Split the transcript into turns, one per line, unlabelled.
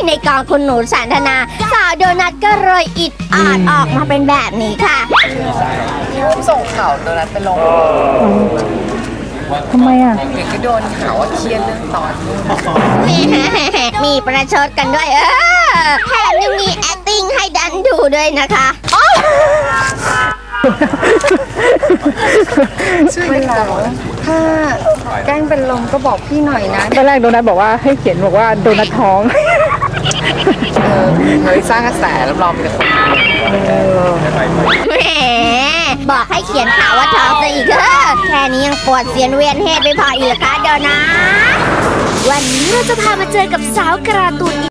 ในกองคุณหนูสันทนาสาวโดนัทก็เลยอิดอาดออกมาเป็นแบบนี้ค่ะ
ส่งข่าวโดนัทไปลง
ทำไมอ่ะ
เด็กก็โดนข่าวว่าเครียดเรื่องตอน
มีประชดกันด้วยแถมยังมี acting ให้ดันดูด้วยนะคะ
ช่วยกันเราถ้าแกล้งเป็นลมก็บอกพี่หน่อยนะ
ตอนแรกโดนัทบอกว่าให้เขียนบอกว่าโดนัทท้อง
เฮ้ยสร้างกระแสรับรองเป็นคน
แหมบอกให้เขียนข่าวว่าท้องซะอีกแค่นี้ยังปวดเสียนเวียนเหตุไปพออีกเหรอคะโดนัทวันนี้เราจะพามาเจอกับสาวการ์ตูน